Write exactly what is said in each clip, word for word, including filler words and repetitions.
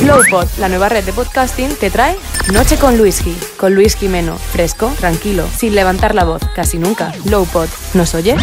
Lowpod, la nueva red de podcasting, te trae Noche con Luisji, con Luis Jimeno, fresco, tranquilo, sin levantar la voz, casi nunca. Lowpod, ¿nos oye?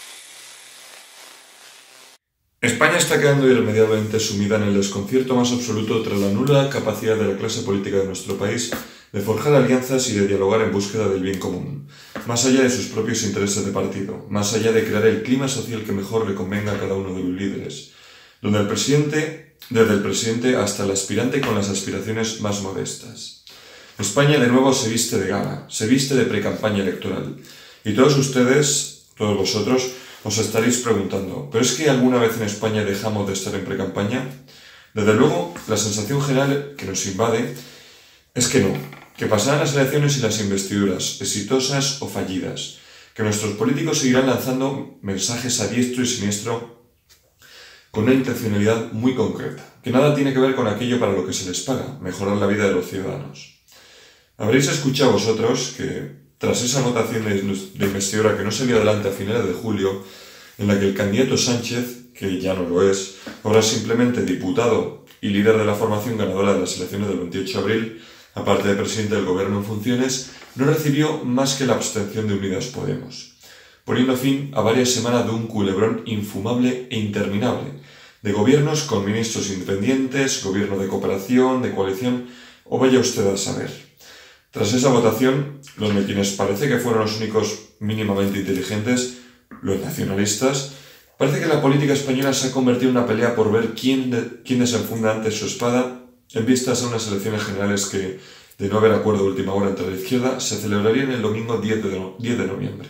España está quedando irremediablemente sumida en el desconcierto más absoluto tras la nula capacidad de la clase política de nuestro país de forjar alianzas y de dialogar en búsqueda del bien común, más allá de sus propios intereses de partido, más allá de crear el clima social que mejor le convenga a cada uno de los líderes, donde el presidente, desde el presidente hasta el aspirante con las aspiraciones más modestas. España de nuevo se viste de gala, se viste de precampaña electoral, y todos ustedes, todos vosotros, os estaréis preguntando, ¿pero es que alguna vez en España dejamos de estar en precampaña? Desde luego, la sensación general que nos invade es que no, que pasarán las elecciones y las investiduras, exitosas o fallidas, que nuestros políticos seguirán lanzando mensajes a diestro y siniestro con una intencionalidad muy concreta, que nada tiene que ver con aquello para lo que se les paga, mejorar la vida de los ciudadanos. Habréis escuchado vosotros que tras esa votación de investidura que no salió adelante a finales de julio, en la que el candidato Sánchez, que ya no lo es, ahora simplemente diputado y líder de la formación ganadora de las elecciones del veintiocho de abril, aparte de presidente del gobierno en funciones, no recibió más que la abstención de Unidas Podemos, poniendo fin a varias semanas de un culebrón infumable e interminable, de gobiernos con ministros independientes, gobierno de cooperación, de coalición, o vaya usted a saber. Tras esa votación, los de quienes parece que fueron los únicos mínimamente inteligentes, los nacionalistas, parece que la política española se ha convertido en una pelea por ver quién, de, quién desenfunda antes su espada en vistas a unas elecciones generales que, de no haber acuerdo de última hora entre la izquierda, se celebrarían el domingo diez de noviembre.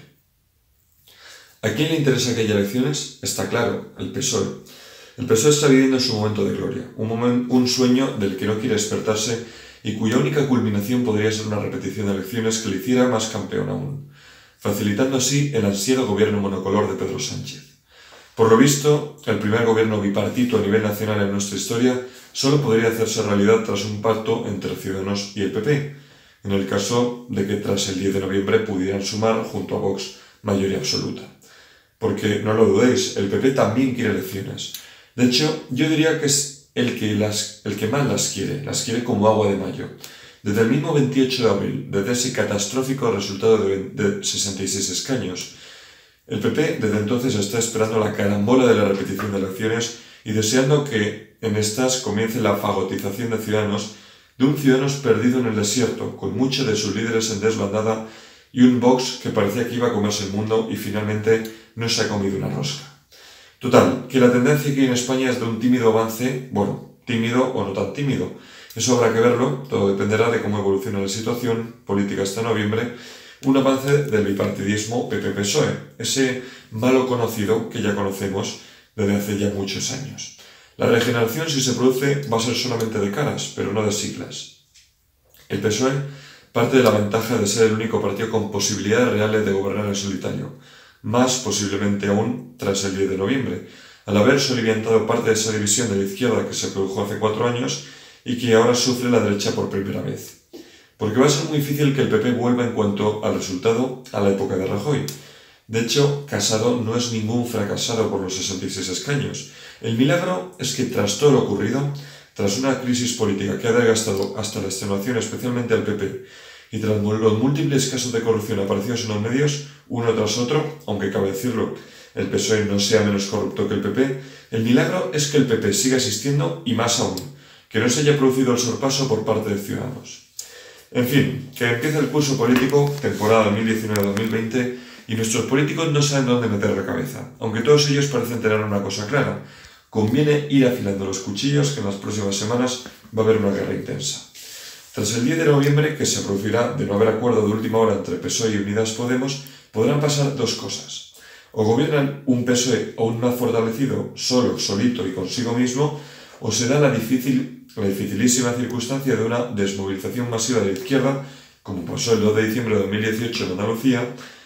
¿A quién le interesa que haya elecciones? Está claro, el P S O E. El P S O E está viviendo su momento de gloria, un, momento, un sueño del que no quiere despertarse y cuya única culminación podría ser una repetición de elecciones que le hiciera más campeón aún, facilitando así el ansiado gobierno monocolor de Pedro Sánchez. Por lo visto, el primer gobierno bipartito a nivel nacional en nuestra historia solo podría hacerse realidad tras un pacto entre Ciudadanos y el P P, en el caso de que tras el diez de noviembre pudieran sumar junto a Vox mayoría absoluta. Porque, no lo dudéis, el P P también quiere elecciones. De hecho, yo diría que es el que, las, el que más las quiere, las quiere como agua de mayo. Desde el mismo veintiocho de abril, desde ese catastrófico resultado de, de sesenta y seis escaños, el P P desde entonces está esperando la carambola de la repetición de elecciones y deseando que en estas comience la fagotización de Ciudadanos, de un Ciudadanos perdido en el desierto, con muchos de sus líderes en desbandada y un Vox que parecía que iba a comerse el mundo y finalmente no se ha comido una rosca. Total, que la tendencia que hay en España es de un tímido avance, bueno, tímido o no tan tímido. Eso habrá que verlo, todo dependerá de cómo evoluciona la situación política hasta noviembre, un avance del bipartidismo P P P S O E, ese malo conocido que ya conocemos desde hace ya muchos años. La regeneración, si se produce, va a ser solamente de caras, pero no de siglas. El P S O E parte de la ventaja de ser el único partido con posibilidades reales de gobernar en solitario, más posiblemente aún tras el diez de noviembre, al haber soliviantado parte de esa división de la izquierda que se produjo hace cuatro años y que ahora sufre la derecha por primera vez. Porque va a ser muy difícil que el P P vuelva en cuanto al resultado a la época de Rajoy. De hecho, Casado no es ningún fracasado por los sesenta y seis escaños. El milagro es que tras todo lo ocurrido, tras una crisis política que ha desgastado hasta la extenuación especialmente al P P, y tras los múltiples casos de corrupción aparecidos en los medios, uno tras otro, aunque cabe decirlo, el P S O E no sea menos corrupto que el P P, el milagro es que el P P siga existiendo y más aún, que no se haya producido el sorpaso por parte de Ciudadanos. En fin, que empieza el curso político, temporada dos mil diecinueve dos mil veinte, y nuestros políticos no saben dónde meter la cabeza, aunque todos ellos parecen tener una cosa clara: conviene ir afilando los cuchillos, que en las próximas semanas va a haber una guerra intensa. Tras el diez de noviembre, que se producirá de no haber acuerdo de última hora entre P S O E y Unidas Podemos, podrán pasar dos cosas. O gobiernan un P S O E aún más fortalecido, solo, solito y consigo mismo, o se da la, difícil, la dificilísima circunstancia de una desmovilización masiva de la izquierda, como pasó el dos de diciembre de dos mil dieciocho en Andalucía,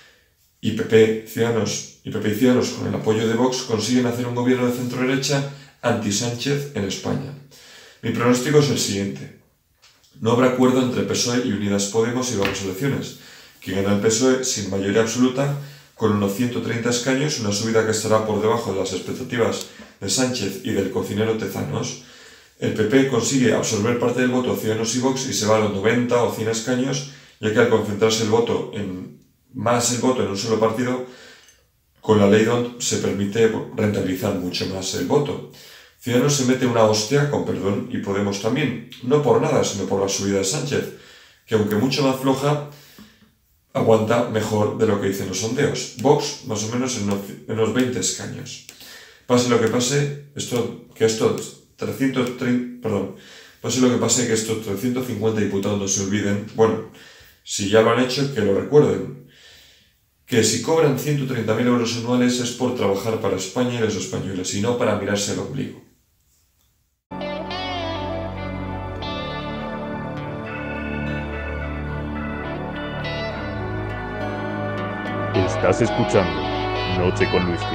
y P P, Ciudadanos, y P P y Ciudadanos, con el apoyo de Vox, consiguen hacer un gobierno de centro-derecha anti-Sánchez en España. Mi pronóstico es el siguiente. No habrá acuerdo entre P S O E y Unidas Podemos y vamos a elecciones, que gana el P S O E sin mayoría absoluta, con unos ciento treinta escaños, una subida que estará por debajo de las expectativas de Sánchez y del cocinero Tezanos, El P P consigue absorber parte del voto a Ciudadanos y Vox y se va a los noventa o cien escaños, ya que al concentrarse el voto en más el voto en un solo partido, con la ley D O N T se permite rentabilizar mucho más el voto. Ciudadanos se mete una hostia, con perdón, y Podemos también, no por nada, sino por la subida de Sánchez, que aunque mucho más floja, aguanta mejor de lo que dicen los sondeos. Vox, más o menos en unos, en unos veinte escaños. Pase lo que pase, esto, que estos trescientos treinta, perdón, pase lo que pase, que estos trescientos cincuenta diputados no se olviden, bueno, si ya lo han hecho, que lo recuerden, que si cobran ciento treinta mil euros anuales es por trabajar para España y los españoles, y no para mirarse el ombligo. Estás escuchando Noche con Luisky.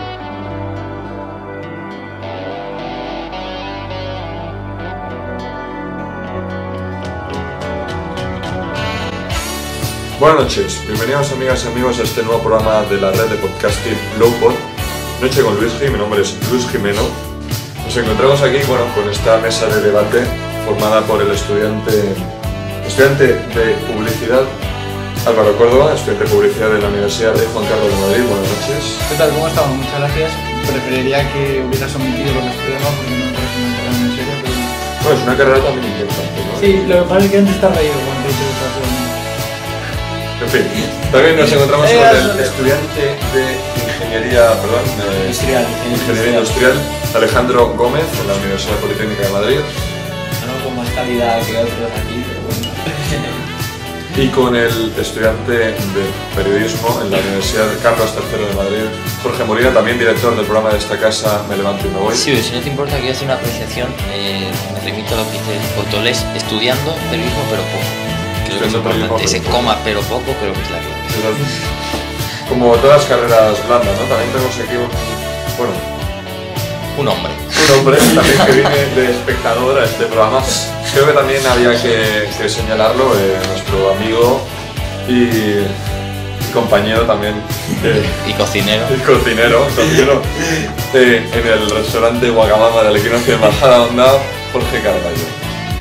Buenas noches, bienvenidos amigas y amigos a este nuevo programa de la red de podcasting Lowpod, Noche con Luisky. Mi nombre es Luis Jimeno. Nos encontramos aquí, bueno, con esta mesa de debate formada por el estudiante, estudiante de publicidad Álvaro Córdoba, estudiante de publicidad de la Universidad de Juan Carlos de Madrid. Buenas noches. ¿Qué tal? ¿Cómo estamos? Muchas gracias. Preferiría que hubieras omitido lo que estudiamos porque no me parece una carrera muy seria, pero... Bueno, es una carrera también importante, ¿no? Sí, lo que pasa es que antes está reído cuando he hecho esta. En fin, también nos encontramos con el estudiante de Ingeniería, perdón, de Industrial, Ingeniería Industrial, Alejandro Gómez, de la Universidad Politécnica de Madrid. No con más calidad que otros aquí, pero bueno. Y con el estudiante de Periodismo en la Universidad Carlos tercero de Madrid, Jorge Molina, también director del programa de esta casa Me Levanto y Me Voy. Sí, si no te importa, quiero hacer una apreciación, eh, me remito a lo que dice Otolés, estudiando periodismo pero poco. Creo que es importante, ese coma pero poco, creo que es la clave. Como todas las carreras blandas, ¿no? También tenemos aquí un, bueno, un hombre. Un hombre también que viene de espectador a este programa. Creo que también había que, que señalarlo, eh, nuestro amigo y, y compañero también. Eh, y cocinero. Y cocinero, cocinero eh, en el restaurante Guacamama del Equinoccio de Majadahonda, Jorge Carballo.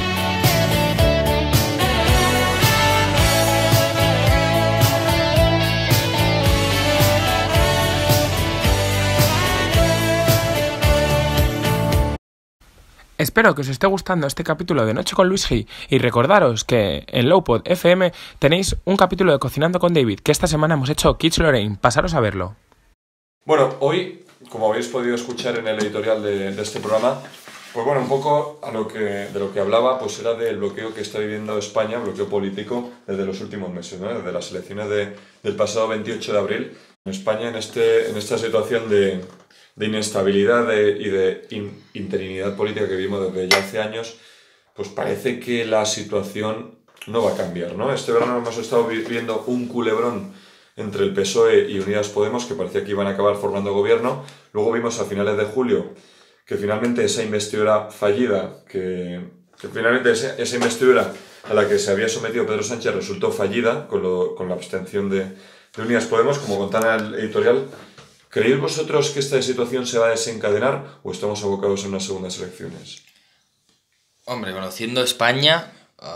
Espero que os esté gustando este capítulo de Noche con Luisky y recordaros que en Lowpod F M tenéis un capítulo de Cocinando con David, que esta semana hemos hecho Kids Lorraine. Pasaros a verlo. Bueno, hoy, como habéis podido escuchar en el editorial de, de este programa, pues bueno, un poco a lo que, de lo que hablaba pues era del bloqueo que está viviendo España, bloqueo político, desde los últimos meses, ¿no? Desde las elecciones de, del pasado veintiocho de abril. En España, en, este, en esta situación de... de inestabilidad de, y de in, interinidad política que vivimos desde ya hace años, pues parece que la situación no va a cambiar, ¿no? Este verano hemos estado viviendo un culebrón entre el P S O E y Unidas Podemos, que parecía que iban a acabar formando gobierno. Luego vimos a finales de julio que finalmente esa investidura fallida, que, que finalmente esa, esa investidura a la que se había sometido Pedro Sánchez resultó fallida con, lo, con la abstención de, de Unidas Podemos, como contaba en el editorial. ¿Creéis vosotros que esta situación se va a desencadenar o estamos abocados en unas segundas elecciones? Hombre, conociendo España,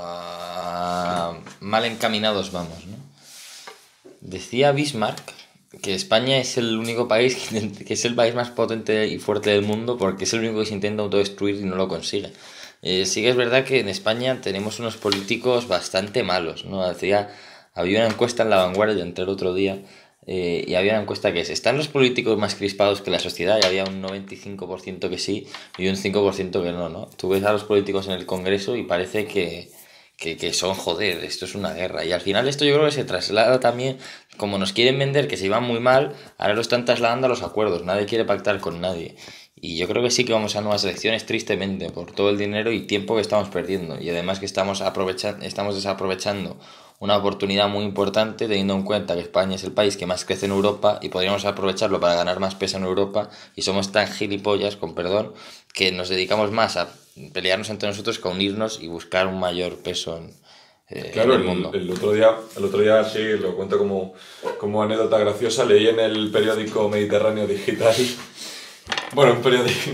uh, mal encaminados vamos, ¿no? Decía Bismarck que España es el único país que, que es el país más potente y fuerte del mundo porque es el único que se intenta autodestruir y no lo consigue. Eh, sí que es verdad que en España tenemos unos políticos bastante malos, ¿no? Decía, había una encuesta en La Vanguardia, entré el otro día, Eh, y había una encuesta que es, ¿están los políticos más crispados que la sociedad? Y había un noventa y cinco por ciento que sí y un cinco por ciento que no, ¿no? Tú ves a los políticos en el Congreso y parece que, que, que son, joder, esto es una guerra. Y al final esto yo creo que se traslada también, como nos quieren vender que se iban muy mal, ahora lo están trasladando a los acuerdos, nadie quiere pactar con nadie. Y yo creo que sí que vamos a nuevas elecciones tristemente por todo el dinero y tiempo que estamos perdiendo. Y además que estamos, aprovechando, estamos desaprovechando una oportunidad muy importante teniendo en cuenta que España es el país que más crece en Europa y podríamos aprovecharlo para ganar más peso en Europa y somos tan gilipollas, con perdón, que nos dedicamos más a pelearnos entre nosotros que a unirnos y buscar un mayor peso en, eh, claro, en el mundo. El, el, otro día, el otro día sí, lo cuento como, como anécdota graciosa, leí en el periódico Mediterráneo Digital, bueno, un periódico,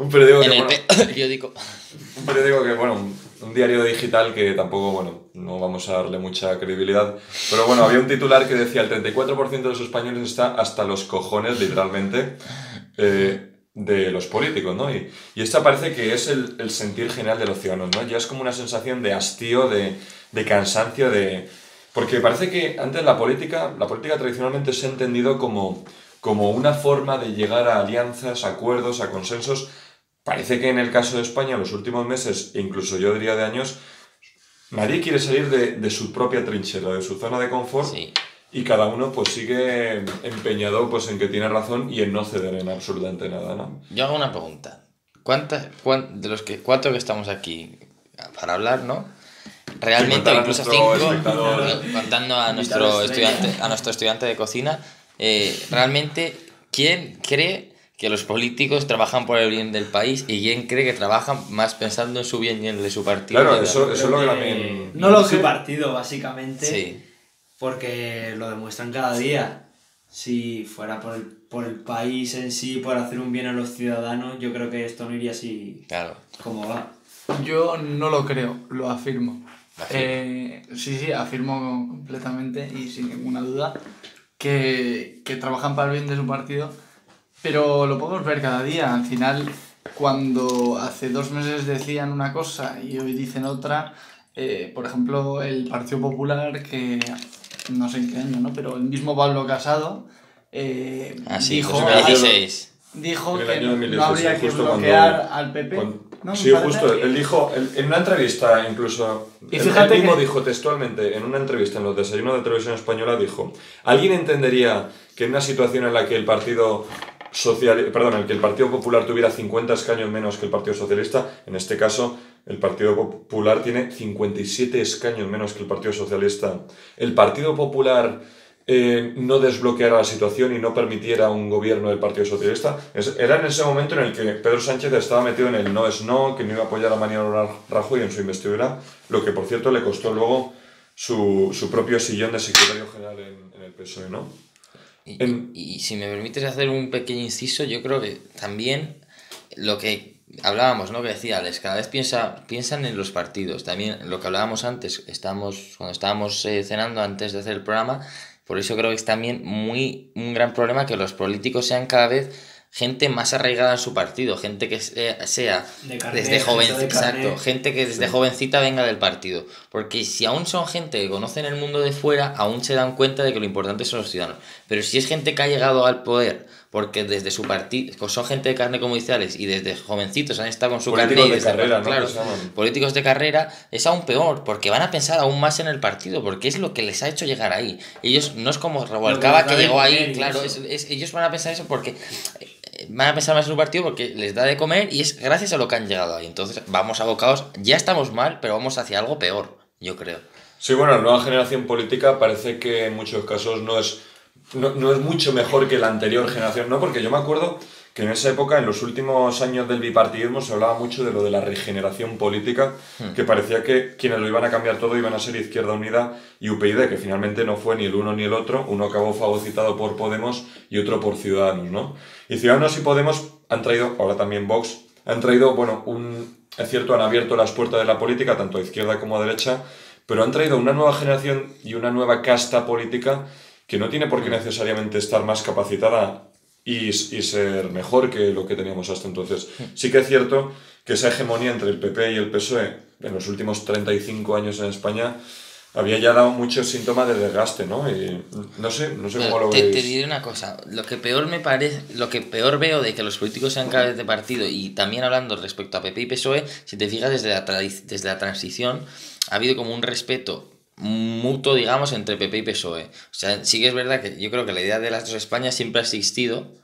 Un periódico en que, el bueno, pe- periódico. un periódico que, bueno, un, un diario digital que tampoco, bueno, no vamos a darle mucha credibilidad, pero bueno, había un titular que decía el treinta y cuatro por ciento de los españoles está hasta los cojones, literalmente, eh, de los políticos, ¿no? Y, y esta parece que es el, el sentir general de los ciudadanos, ¿no? Ya es como una sensación de hastío, de, de cansancio, de... Porque parece que antes la política, la política tradicionalmente se ha entendido como, como una forma de llegar a alianzas, a acuerdos, a consensos. Parece que en el caso de España, en los últimos meses, e incluso yo diría de años, nadie quiere salir de, de su propia trinchera, de su zona de confort, Sí. y cada uno pues sigue empeñado pues en que tiene razón y en no ceder en absolutamente nada, ¿no? Yo hago una pregunta. ¿Cuántas, cuán- de los que cuatro que estamos aquí para hablar, ¿no? Realmente, contar o a incluso nuestro cinco, espectador. eh, contando a Invitado nuestro estrella. estudiante, a nuestro estudiante de cocina, eh, realmente, ¿quién cree que los políticos trabajan por el bien del país y quién cree que trabajan más pensando en su bien y en el de su partido? Claro, Y tal? eso, eso es lo que Creo también... No lo su partido, básicamente. Sí, Porque lo demuestran cada día. Si fuera por el, por el país en sí, por hacer un bien a los ciudadanos, yo creo que esto no iría así claro. como va. Yo no lo creo, lo afirmo. Afirma. Eh, sí, sí, afirmo completamente y sin ninguna duda que, que trabajan para el bien de su partido, pero lo podemos ver cada día. Al final, cuando hace dos meses decían una cosa y hoy dicen otra, eh, por ejemplo, el Partido Popular, que no sé en qué año, ¿no? Pero el mismo Pablo Casado eh, Ah, sí, dijo, dos mil dieciséis. dijo En el que año dos mil no habría dieciséis, que justo bloquear cuando- al P P. Cuando- ¿no? Me sí, parece. justo, él dijo, él- en una entrevista incluso, Y él- fíjate él mismo que- dijo textualmente, en una entrevista en los desayunos de televisión española, dijo, ¿alguien entendería que en una situación en la que el Partido Social, perdón, en el que el Partido Popular tuviera cincuenta escaños menos que el Partido Socialista, en este caso el Partido Popular tiene cincuenta y siete escaños menos que el Partido Socialista, el Partido Popular eh, no desbloqueara la situación y no permitiera un gobierno del Partido Socialista? Es- era en ese momento en el que Pedro Sánchez estaba metido en el no es no, que no iba a apoyar a Mariano Rajoy en su investidura, lo que por cierto le costó luego su, su propio sillón de secretario general en, en el P S O E, ¿no? Y, En- y- y si me permites hacer un pequeño inciso, yo creo que también lo que hablábamos, ¿no? Que decía Alex, cada vez piensa, piensan en los partidos. También lo que hablábamos antes, estamos, cuando estábamos eh, cenando antes de hacer el programa, por eso creo que es también muy un gran problema que los políticos sean cada vez gente más arraigada en su partido, gente que sea, sea De carné, desde joven, gente de exacto, carné. gente que desde jovencita venga del partido, porque si aún son gente que conocen el mundo de fuera, aún se dan cuenta de que lo importante son los ciudadanos, pero si es gente que ha llegado al poder porque desde su partido, son gente de carne como dice Alex, y desde jovencitos han estado con su Políticos carné y de desde- carrera, ¿no? claro, Que se llaman. políticos de carrera, es aún peor, porque van a pensar aún más en el partido, porque es lo que les ha hecho llegar ahí. Ellos no es como Rabalcaba Lo que que les da llegó de ahí, comer y claro, es, eso. es- ellos van a pensar eso porque eh, van a pensar más en su partido porque les da de comer y es gracias a lo que han llegado ahí. Entonces vamos abocados, ya estamos mal, pero vamos hacia algo peor, yo creo. Sí, bueno, la nueva generación política parece que en muchos casos no es, no, no es mucho mejor que la anterior generación, ¿no? Porque yo me acuerdo que en esa época, en los últimos años del bipartidismo, se hablaba mucho de lo de la regeneración política, que parecía que quienes lo iban a cambiar todo iban a ser Izquierda Unida y U P y D, que finalmente no fue ni el uno ni el otro. Uno acabó fagocitado por Podemos y otro por Ciudadanos, ¿no? Y Ciudadanos y Podemos han traído, ahora también Vox, han traído, bueno, un, es cierto, han abierto las puertas de la política, tanto a izquierda como a derecha, pero han traído una nueva generación y una nueva casta política que no tiene por qué necesariamente estar más capacitada y, y ser mejor que lo que teníamos hasta entonces. Sí que es cierto que esa hegemonía entre el P P y el P S O E en los últimos treinta y cinco años en España había ya dado muchos síntomas de desgaste, ¿no? Y no sé, no sé cómo lo te, veis. te diré una cosa, lo que peor me parece, lo que peor veo de que los políticos sean cada vez de partido y también hablando respecto a P P y P S O E, si te fijas desde la, tradi- desde la transición ha habido como un respeto mutuo, digamos, entre P P y P S O E. O sea, sí que es verdad que yo creo que la idea de las dos Españas siempre ha existido, Sí,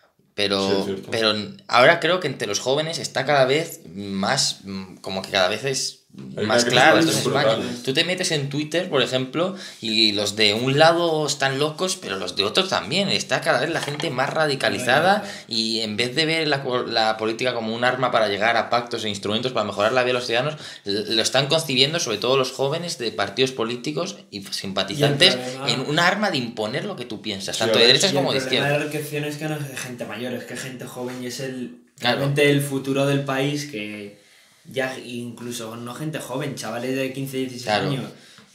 pero, es cierto. pero ahora creo que entre los jóvenes está cada vez más, mm, como que cada vez es Hay más una claro, crisis esto es brutal. España. Tú te metes en Twitter, por ejemplo, y los de un lado están locos, pero los de otro también. Está cada vez la gente más radicalizada y en vez de ver la, la política como un arma para llegar a pactos e instrumentos para mejorar la vida de los ciudadanos, lo están concibiendo, sobre todo los jóvenes de partidos políticos y simpatizantes, Y el problema- en un arma de imponer lo que tú piensas, Sí, tanto a de ver, derechas Y como de el problema de izquierda. la enriquección es que no es de gente mayor, es que gente joven y es el Claro. realmente el futuro del país, que ya incluso no gente joven, chavales de quince, dieciséis Claro. años,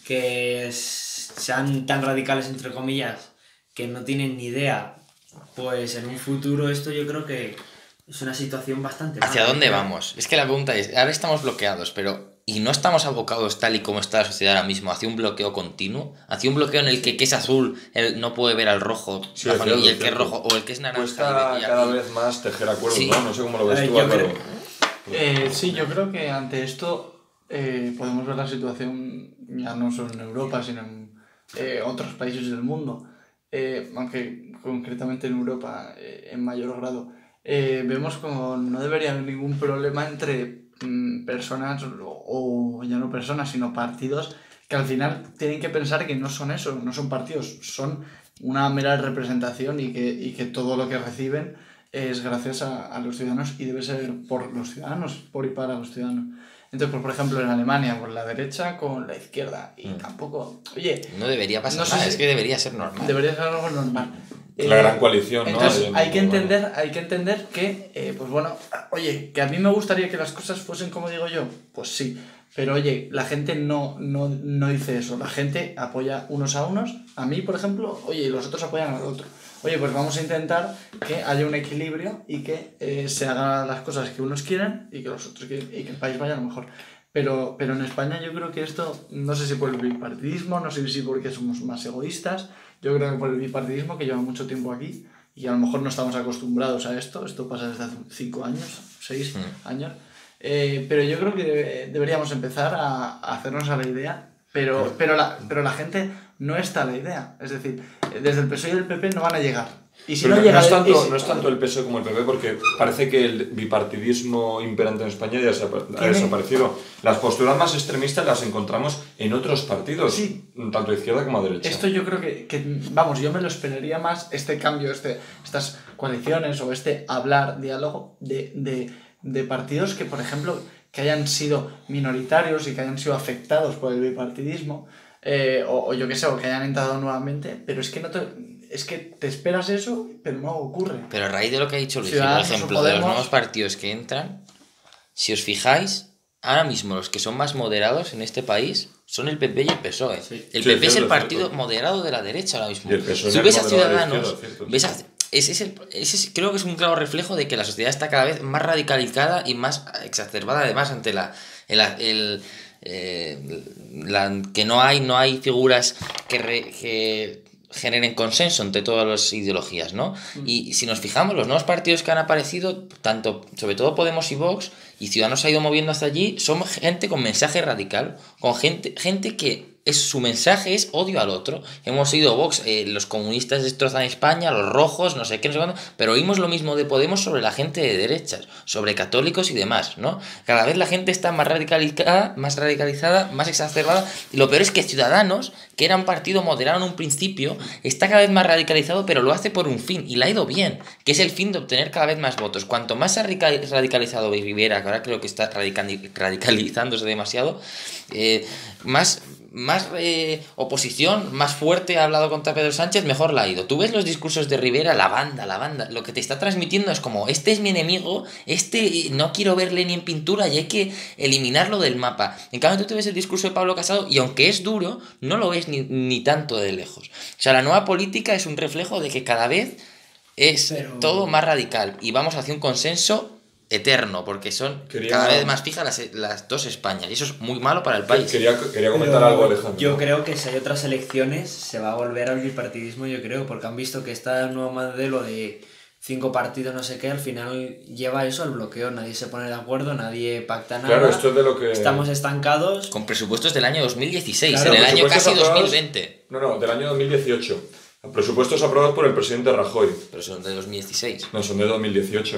que s- sean tan radicales entre comillas, que no tienen ni idea, pues en un futuro esto yo creo que es una situación bastante ¿Hacia mala. dónde vamos? Es que la pregunta es, ahora estamos bloqueados, pero ¿y no estamos abocados tal y como está la sociedad ahora mismo hacia un bloqueo continuo? ¿Hacia un bloqueo en el que, que es azul él no puede ver al rojo Sí, bajo- es cierto, y el es que es cierto. rojo o el que es naranja? Cuesta y- y- cada vez más tejer acuerdos, Sí. ¿no? No sé cómo lo ves A ver, tú, yo Álvaro. Eh, sí, yo creo que ante esto eh, podemos ver la situación ya no solo en Europa, sino en eh, otros países del mundo. Eh, aunque concretamente en Europa eh, en mayor grado. Eh, vemos como no debería haber ningún problema entre mm, personas, o, o ya no personas, sino partidos, que al final tienen que pensar que no son eso, no son partidos, son una mera representación y que, y que todo lo que reciben es gracias a, a los ciudadanos y debe ser por los ciudadanos, por y para los ciudadanos. Entonces, pues, por ejemplo, en Alemania, por la derecha con la izquierda, y Mm. tampoco, oye, No debería pasar No sé nada, si- es que debería ser normal. debería ser algo normal. La gran coalición, ¿no? Entonces, Hay- hay que bueno. entender, hay que entender que, eh, pues bueno, oye, que a mí me gustaría que las cosas fuesen como digo yo, pues sí, pero oye, la gente no, no, no dice eso, la gente apoya unos a unos, a mí, por ejemplo, oye, y los otros apoyan al otro. Oye, pues vamos a intentar que haya un equilibrio y que eh, se hagan las cosas que unos quieren y que los otros quieren, y que el país vaya a lo mejor. Pero, pero en España yo creo que esto, no sé si por el bipartidismo, no sé si porque somos más egoístas, yo creo que por el bipartidismo que lleva mucho tiempo aquí y a lo mejor no estamos acostumbrados a esto, esto pasa desde hace cinco años, seis Mm. años, eh, pero yo creo que debe- deberíamos empezar a, a hacernos a la idea, pero, pero, la, pero la gente no está a la idea, es decir, desde el P S O E y el P P no van a llegar. Y si Pero no, no, llega es tanto, y si- no es tanto el P S O E como el P P, porque parece que el bipartidismo imperante en España ya se ha, ha Tiene- desaparecido. Las posturas más extremistas las encontramos en otros partidos, Sí. tanto de izquierda como de derecha. Esto yo creo que, que, vamos, yo me lo esperaría más, este cambio, este, estas coaliciones o este hablar, diálogo de, de, de partidos que, por ejemplo, que hayan sido minoritarios y que hayan sido afectados por el bipartidismo, eh, o, o yo qué sé, o que hayan entrado nuevamente, pero es que no te, es que te esperas eso, pero no ocurre. Pero a raíz de lo que ha dicho Luis, por Ciudadanos o ejemplo, de los Podemos- nuevos partidos que entran, si os fijáis, ahora mismo los que son más moderados en este país son el P P y el P S O E. Sí. El Sí, P P es cierto, el partido cierto. moderado de la derecha ahora mismo. Y el P S O E Si es ves el a moderado de la Ciudadanos, izquierda, cierto, ves sí. a- ese, es el, ese es- creo que es un claro reflejo de que la sociedad está cada vez más radicalizada y más exacerbada, además, ante la, el, el, eh, la- que no hay, no hay figuras que, re- que generen consenso entre todas las ideologías, ¿no? Y si nos fijamos, los nuevos partidos que han aparecido, tanto, sobre todo Podemos y Vox, y Ciudadanos se ha ido moviendo hasta allí, son gente con mensaje radical, con gente, gente que es, su mensaje es odio al otro. Hemos oído Vox, eh, los comunistas destrozan España, los rojos, no sé qué, no sé cuándo, pero oímos lo mismo de Podemos sobre la gente de derechas, sobre católicos y demás, ¿no? Cada vez la gente está más radicalizada, más radicalizada, más exacerbada, y lo peor es que Ciudadanos, que era un partido moderado en un principio, está cada vez más radicalizado, pero lo hace por un fin, y le ha ido bien, que es el fin de obtener cada vez más votos. Cuanto más radical- radicalizado viviera, que ahora creo que está radicali- radicalizándose demasiado, eh, más... más eh, oposición, más fuerte ha hablado contra Pedro Sánchez, mejor la ha ido. Tú ves los discursos de Rivera, la banda, la banda, lo que te está transmitiendo es como, este es mi enemigo, este no quiero verle ni en pintura y hay que eliminarlo del mapa. En cambio tú te ves el discurso de Pablo Casado y aunque es duro, no lo ves ni, ni tanto de lejos. O sea, la nueva política es un reflejo de que cada vez es Pero- todo más radical y vamos hacia un consenso eterno, porque son Quería- cada vez más fijas las, las dos Españas y eso es muy malo para el país. Quería, quería comentar Pero algo, Alejandro. Yo creo que si hay otras elecciones se va a volver al bipartidismo, yo creo, porque han visto que este nuevo modelo de cinco partidos no sé qué, al final lleva eso al bloqueo, nadie se pone de acuerdo, nadie pacta nada. Claro, esto es de lo que... Estamos estancados. Con presupuestos del año dos mil dieciséis, Claro, en el año presupuestos casi dos mil aprobados- veinte. No, no, del año dos mil dieciocho. Presupuestos aprobados por el presidente Rajoy. Pero son de dos mil dieciséis. No, son de dos mil dieciocho.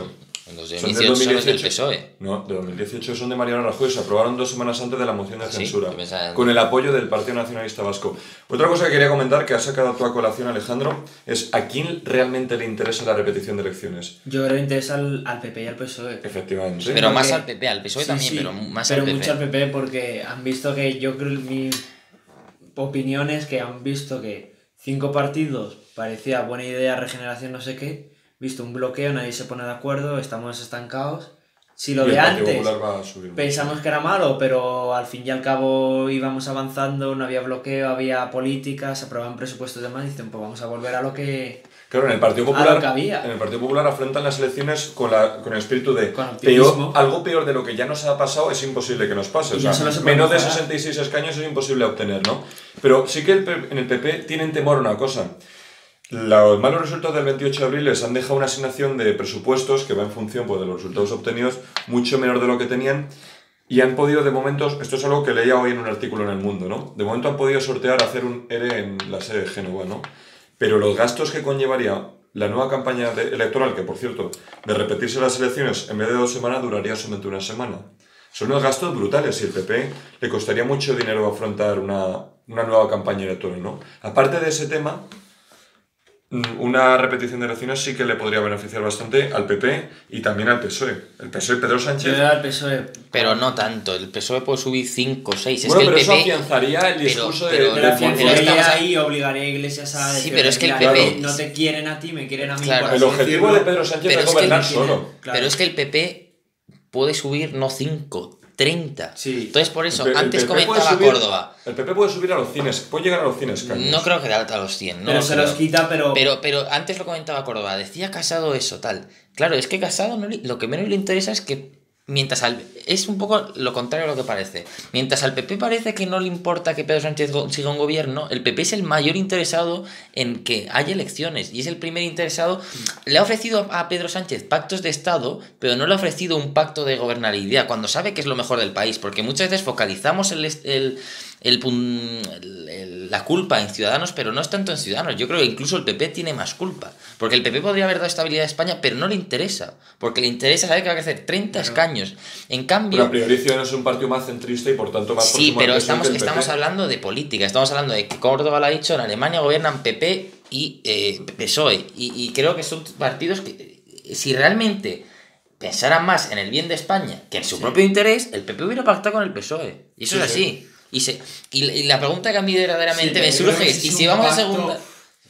Los de Son dos mil dieciocho son los del P S O E. No, de dos mil dieciocho son de Mariano Rajoy. Se aprobaron dos semanas antes de la moción de ¿Ah, sí? censura. Yo pensaba en- Con el apoyo del Partido Nacionalista Vasco. Otra cosa que quería comentar, que ha sacado tu a colación, Alejandro, es ¿a quién realmente le interesa la repetición de elecciones? Yo creo que interesa al, al P P y al P S O E. Efectivamente. Pero porque- más al P P, al P S O E Sí, también, sí, pero más pero al P P. mucho al P P porque han visto que yo creo mi opinión es que han visto que cinco partidos parecía buena idea, regeneración, no sé qué, visto un bloqueo, nadie se pone de acuerdo, estamos estancados. Si lo Y el de Partido antes Popular va a subir. pensamos que era malo, pero al fin y al cabo íbamos avanzando, no había bloqueo, había políticas, se aprobaban presupuestos de más, y dicen, pues vamos a volver a lo que... Claro, en el Partido a Popular, lo que había. en el Partido Popular afrontan las elecciones con, la, con el espíritu de Con optimismo. peor, algo peor de lo que ya nos ha pasado es imposible que nos pase. Y O ya sea, solo se puede menos de mejorar. sesenta y seis escaños es imposible obtener, ¿no? Pero sí que el P- en el P P tienen temor a una cosa. Los malos resultados del veintiocho de abril les han dejado una asignación de presupuestos que va en función pues, de los resultados obtenidos mucho menor de lo que tenían y han podido de momento, esto es algo que leía hoy en un artículo en El Mundo, ¿no? De momento han podido sortear hacer un E R E en la sede de Génova, ¿no? Pero los gastos que conllevaría la nueva campaña de- electoral, que por cierto, de repetirse las elecciones en vez de dos semanas duraría solamente una semana. Son unos gastos brutales y el P P le costaría mucho dinero afrontar una, una nueva campaña electoral, ¿no? Aparte de ese tema, mm, una repetición de elecciones sí que le podría beneficiar bastante al P P y también al P S O E. El P S O E, Pedro Yo Sánchez... era el P S O E. Pero no tanto, el P S O E puede subir cinco o seis. Es Bueno, que el pero eso P P... afianzaría el pero- discurso pero- de... Pero de- pero afianzaría estamos a- ahí, obligaría a Iglesias a Sí, decir, pero es que el "Mira, P P no te quieren a ti, me quieren a mí". Claro. por El así objetivo decirlo. de Pedro Sánchez Pero es es que gobernar no tiene- solo. Claro. Pero es que el P P puede subir no cinco, treinta. Sí. Entonces, por eso, El P- el antes P P puede comentaba subir- Córdoba. El P P puede subir a los cines, puede llegar a los cines escaños. No creo que a los cien, ¿no? Pero lo se creo. los quita, pero... Pero, pero antes lo comentaba Córdoba, decía Casado eso, tal. Claro, es que Casado no le- lo que menos le interesa es que mientras al... Es un poco lo contrario a lo que parece. Mientras al P P parece que no le importa que Pedro Sánchez go- siga un gobierno, el P P es el mayor interesado en que haya elecciones y es el primer interesado. Le ha ofrecido a Pedro Sánchez pactos de Estado, pero no le ha ofrecido un pacto de gobernabilidad, cuando sabe que es lo mejor del país, porque muchas veces focalizamos el... est- el el, pun- el- el- la culpa en Ciudadanos, pero no es tanto en Ciudadanos. Yo creo que incluso el P P tiene más culpa. Porque el P P podría haber dado estabilidad a España, pero no le interesa. Porque le interesa saber que va a crecer treinta escaños. En Pero cambio... a priori Ciudadanos es un partido más centrista y por tanto más Sí, próximo al pero P S O E estamos, que el P P. estamos hablando de política. Estamos hablando de que Córdoba lo ha dicho, en Alemania gobiernan P P y eh, P S O E. Y, y creo que son partidos que, eh, si realmente pensaran más en el bien de España que en su propio interés, el P P hubiera pactado con el P S O E. Y eso Sí, es sí. así. Y, se, y, y la pregunta que a mí verdaderamente Sí, me pero yo creo surge que es, ese ¿y es si un vamos a pacto segunda...?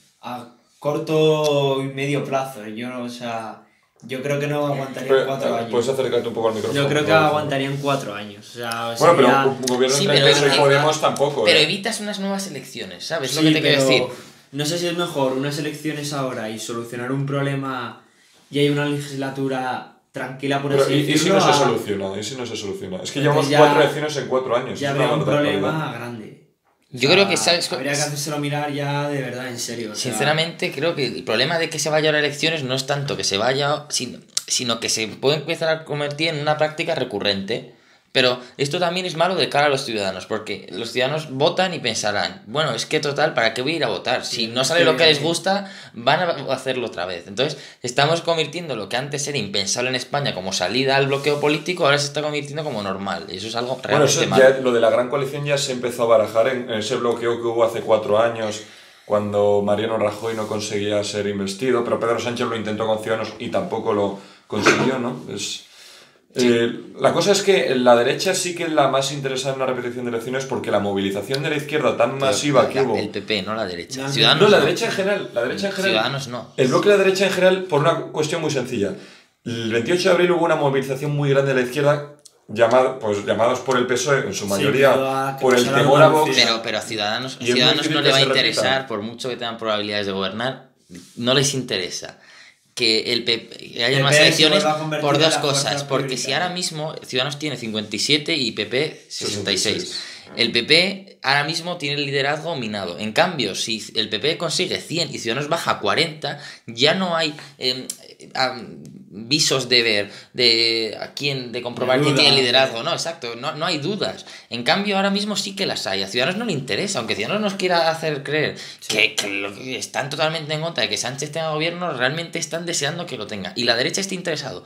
A corto y medio plazo. Yo no, o sea, yo creo que no aguantarían Pero, cuatro eh, años. Puedes acercarte un poco al micrófono. Yo creo que por favor. aguantarían cuatro años. O sea, Bueno, pero sería- un gobierno Sí, entre pero- P S O E y pero- Podemos tampoco, Pero ¿eh? evitas unas nuevas elecciones, ¿sabes? lo Sí, que te quiero pero decir. No sé si es mejor unas elecciones ahora y solucionar un problema y hay una legislatura tranquila, por Pero, así ¿y, y si decirlo. no se a- soluciona? ¿Y si no se soluciona? Es que Entonces llevamos ya- cuatro elecciones en cuatro años. Ya es una habría un barbaridad. problema grande. O Yo sea, creo que, ¿sabes? Habría que hacérselo mirar ya de verdad, en serio. o sea, Sinceramente, creo que el problema de que se vaya a las elecciones no es tanto que se vaya, sino, sino que se puede empezar a convertir en una práctica recurrente. Pero esto también es malo de cara a los ciudadanos, porque los ciudadanos votan y pensarán, bueno, es que total, ¿para qué voy a ir a votar? Si no sale lo que les gusta, van a hacerlo otra vez. Entonces, estamos convirtiendo lo que antes era impensable en España como salida al bloqueo político, ahora se está convirtiendo como normal. Y eso es algo Bueno, realmente eso malo. ya, lo de la gran coalición ya se empezó a barajar en, en ese bloqueo que hubo hace cuatro años, cuando Mariano Rajoy no conseguía ser investido, pero Pedro Sánchez lo intentó con Ciudadanos y tampoco lo consiguió, ¿no? Es, eh, la cosa es que la derecha sí que es la más interesada en una repetición de elecciones porque la movilización de la izquierda tan masiva La- que hubo... El P P, no la derecha. No, Ciudadanos No, la no. derecha en general, la derecha en general. Ciudadanos no. El bloque de la derecha en general por una cuestión muy sencilla. El veintiocho de abril hubo una movilización muy grande de la izquierda, llamada, pues, llamados por el P S O E, en su mayoría, pero a que por el pasara temor a algo Vox. Pero, pero a Ciudadanos, Y es muy Ciudadanos difícil no que le va a se repita. interesar, por mucho que tengan probabilidades de gobernar, no les interesa que el P P que haya P P más se elecciones vuelva a convertir por en dos la fuerza cosas. Porque si prioritaria. ahora mismo Ciudadanos tiene cincuenta y siete y P P sesenta y seis. sesenta y seis. El P P ahora mismo tiene el liderazgo minado. En cambio, si el P P consigue cien y Ciudadanos baja a cuarenta, ya no hay eh, ah, visos de ver, de a quién, de comprobar De quién duda. tiene el liderazgo. No, exacto, no, no hay dudas. En cambio, ahora mismo sí que las hay. A Ciudadanos no le interesa, aunque Ciudadanos nos quiera hacer creer que, que lo que están totalmente en contra de que Sánchez tenga gobierno, realmente están deseando que lo tenga. Y la derecha está interesado.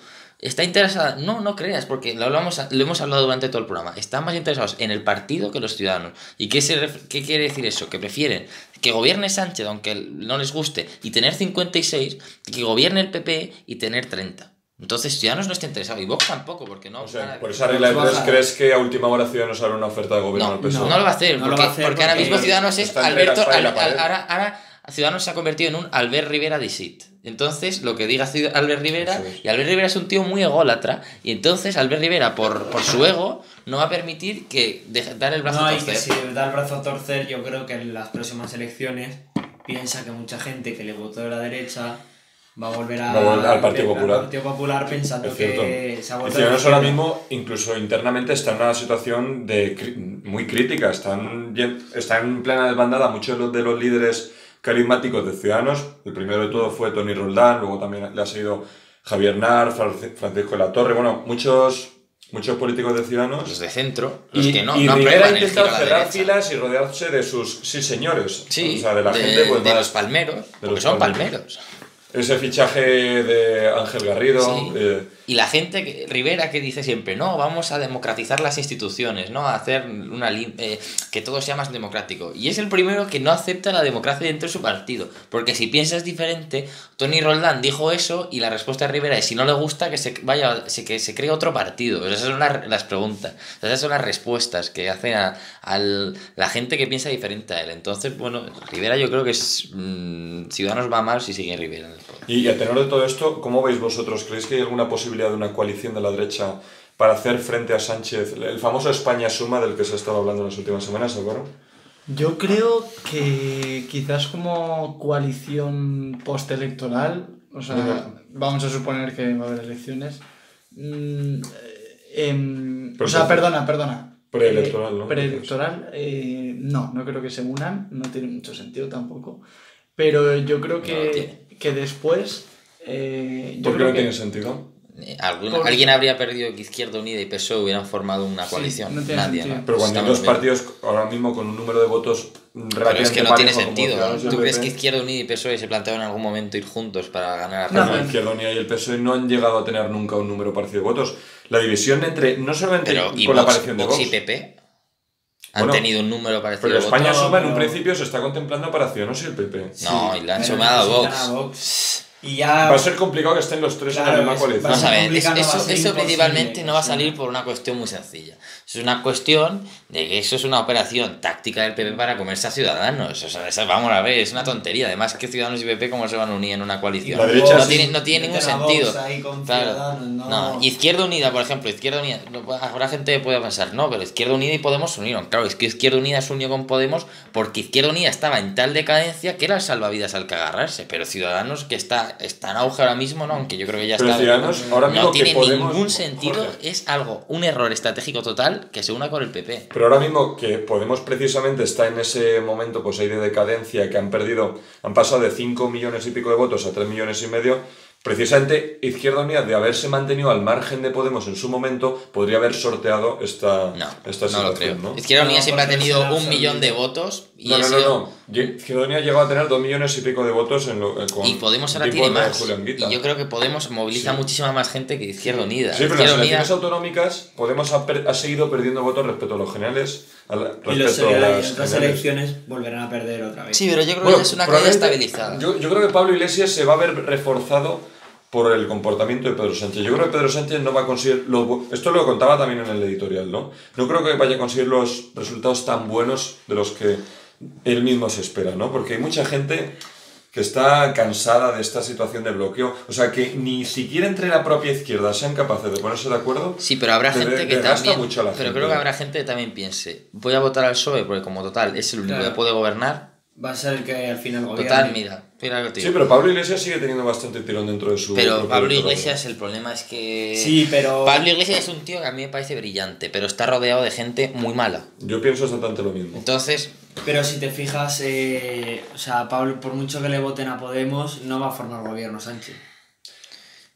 ¿Está interesada? No, no creas, porque lo, hablamos, lo hemos hablado durante todo el programa. Están más interesados en el partido que los ciudadanos. ¿Y qué, se, qué quiere decir eso? Que prefieren que gobierne Sánchez, aunque no les guste, y tener cincuenta y seis, que gobierne el P P y tener treinta. Entonces Ciudadanos no está interesado, y Vox tampoco, porque no... O sea, por esa regla de tres, ¿crees que a última hora Ciudadanos hará una oferta de gobierno no, al P S O E? No, no lo va a hacer, no porque, lo va a hacer porque ahora porque mismo Ciudadanos es está entre la Alberto... espada y Al, la al, pared. ahora, ahora Ciudadanos se ha convertido en un Albert Rivera Disit. Entonces, lo que diga Albert Rivera... Eso es. Y Albert Rivera es un tío muy ególatra, y entonces Albert Rivera, por, por su ego, no va a permitir que deje, dar el brazo No, a y torcer. que si da el brazo a torcer, yo creo que en las próximas elecciones piensa que mucha gente que le votó de la derecha va a volver, a, Va a volver al Partido Popular. al Partido Popular pensando Es cierto. que se ha Y vuelto Ciudadanos a la ahora izquierda. mismo, incluso internamente, está en una situación de cri- muy crítica. Están, yen- están en plena desbandada muchos de los, de los líderes carismáticos de Ciudadanos. El primero de todo fue Toni Roldán, luego también le ha seguido Javier Nar, Fran- Francisco de la Torre, bueno, muchos, muchos políticos de Ciudadanos. Los de centro, los Y, que no, y no Rivera ha aprueban el giro intentado a la cerrar derecha. filas y rodearse de sus sí señores. Sí, O sea, de la de, gente pues, de más- los palmeros, porque los son palmeros. palmeros. Ese fichaje de Ángel Garrido. Sí. eh, Y la gente, que, Rivera, que dice siempre, no, vamos a democratizar las instituciones, ¿no? A hacer una lim- eh, que todo sea más democrático. Y es el primero que no acepta la democracia dentro de su partido. Porque si piensas diferente, Toni Roldán dijo eso y la respuesta de Rivera es, si no le gusta, que se vaya, se- que se cree otro partido. Esas son las, las preguntas. Esas son las respuestas que hacen a, a la gente que piensa diferente a él. Entonces, bueno, Rivera yo creo que es... Mmm, Ciudadanos va mal si sigue Rivera. Y a tenor de todo esto, ¿cómo veis vosotros? ¿Creéis que hay alguna posibilidad de una coalición de la derecha para hacer frente a Sánchez? El famoso España Suma del que se ha estado hablando en las últimas semanas, Álvaro. Yo creo que quizás como coalición postelectoral, o sea, Ujú. vamos a suponer que va a haber elecciones. mm, em, Pero o sea, entonces- perdona, perdona. Preelectoral, Eh, ¿no? Preelectoral, eh, no, no creo que se unan, no tiene mucho sentido tampoco. Pero yo creo No que, lo tiene. que después. eh, yo ¿Por qué creo no que- tiene sentido? Eh, ¿Algún- Por- ¿Alguien habría perdido que Izquierda Unida y P S O E hubieran formado una Sí, coalición? no tiene Nadie, sentido. ¿no? Pero cuando hay Estamos dos bien. partidos ahora mismo con un número de votos relativamente Pero es que no tiene parejo como sentido. Ciudadanos y el ¿Tú crees P P? que Izquierda Unida y P S O E se plantearon en algún momento ir juntos para ganar a No, No, Rajoy? Izquierda Unida y el P S O E no han llegado a tener nunca un número parecido de votos. La división entre, no solamente Pero ¿y con la Vox, aparición de Vox Vox, y P P? ¿Han Bueno, tenido un número parecido pero de España votos? Suma en un pero- principio se está contemplando para Ciudadanos y el P P. No, y le han pero sumado a necesitan Vox. a Vox. Y ya... Va a ser complicado que estén los tres Claro, en la misma es- coalición. va Vamos a ver, complicado, eso, va a eso, ser eso imposible, principalmente no va a o sea. salir por una cuestión muy sencilla. Es una cuestión de que eso es una operación táctica del P P para comerse a Ciudadanos. O sea, esa- vamos a ver, es una tontería. Además, que Ciudadanos y P P, ¿cómo se van a unir en una coalición? La derecha no, sí. tiene, no tiene ningún Meten a Vox sentido. ahí con Claro. Ciudadanos, no. No, Izquierda Unida, por ejemplo, Izquierda Unida, no, habrá gente que puede pensar, no, pero Izquierda Unida y Podemos se unieron. Claro, es que Izquierda Unida se unió con Podemos porque Izquierda Unida estaba en tal decadencia que era el salvavidas al que agarrarse. Pero Ciudadanos, que está, está en auge ahora mismo, ¿no? Aunque yo creo que ya Pero está. Ciudadanos, ahora mismo no que tiene Podemos- ningún sentido, Jorge. es algo, un error estratégico total que se una con el P P. Pero ahora mismo que Podemos precisamente está en ese momento pues ahí de decadencia, que han perdido, han pasado de cinco millones y pico de votos a tres millones y medio, precisamente Izquierda Unida, de haberse mantenido al margen de Podemos en su momento, podría haber sorteado esta, No, esta no lo creo. situación, ¿no? Izquierda No, Unida siempre ha porque tenido será un millón de absoluto. votos y No, ha no, no, sido- no. Izquierda Unida llegó a tener dos millones y pico de votos en lo, eh, con Y Podemos ahora tipo tiene de más. Julián Guita. Y yo creo que Podemos moviliza Sí. muchísima más gente que Izquierda Unida. Sí, pero en las Izquierda Unida... elecciones autonómicas Podemos ha, per- ha seguido perdiendo votos respecto a los generales, a la- Y los respecto a seguidores las en otras generales. elecciones volverán a perder otra vez. Sí, pero yo creo Bueno, que ya es una caída probablemente- estabilizada. Yo, yo creo que Pablo Iglesias se va a ver reforzado por el comportamiento de Pedro Sánchez. Yo creo que Pedro Sánchez no va a conseguir... Lo, bu- esto lo contaba también en el editorial, ¿no? No creo que vaya a conseguir los resultados tan buenos de los que él mismo se espera, ¿no? Porque hay mucha gente que está cansada de esta situación de bloqueo. O sea, que ni siquiera entre la propia izquierda sean capaces de ponerse de acuerdo. Sí, pero habrá de- gente que de gasta también... mucho a la pero gente. creo que habrá gente que también piense, voy a votar al P S O E porque como total es el único Claro. que puede gobernar. Va a ser el que al final gobierne. Total, mira, mira lo que te Sí, digo. pero Pablo Iglesias sigue teniendo bastante tirón dentro de su... Pero propio Pablo electorado. Iglesias, el problema es que... Sí, pero... Pablo Iglesias es un tío que a mí me parece brillante, pero está rodeado de gente muy mala. Yo pienso exactamente lo mismo. Entonces, Pero si te fijas, eh, o sea, Pablo, por mucho que le voten a Podemos, no va a formar gobierno Sánchez.